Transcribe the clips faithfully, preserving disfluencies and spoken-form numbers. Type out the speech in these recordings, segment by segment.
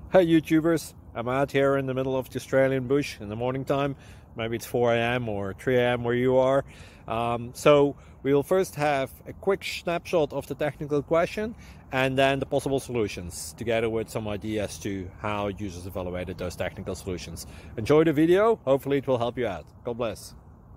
Hey YouTubers, I'm out here in the middle of the Australian bush in the morning time. Maybe it's four A M or three A M where you are. Um, so we will first have a quick snapshot of the technical question and then the possible solutions, together with some ideas to how users evaluated those technical solutions. Enjoy the video, hopefully it will help you out. God bless.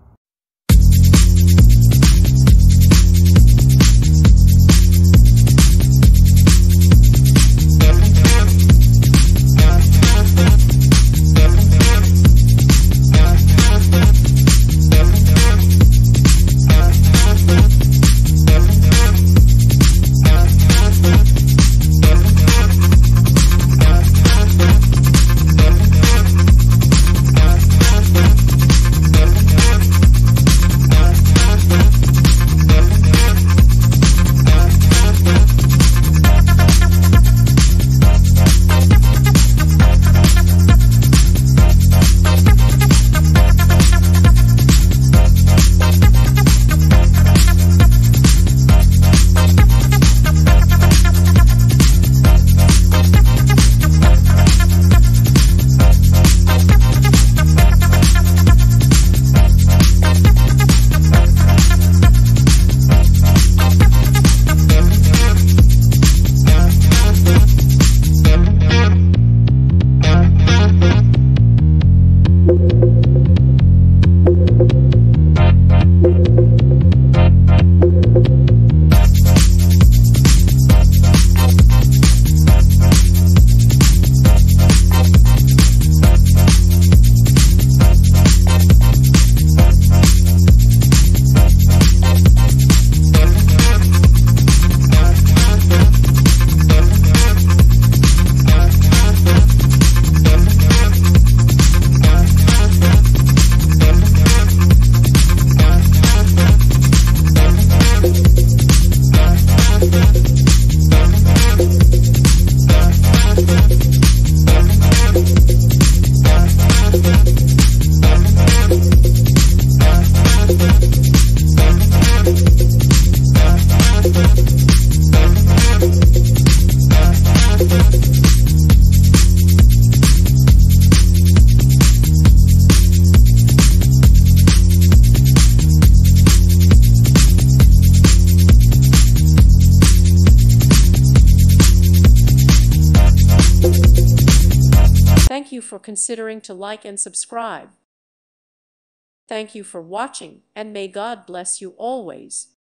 Thank you for considering to like and subscribe. Thank you for watching, and may God bless you always.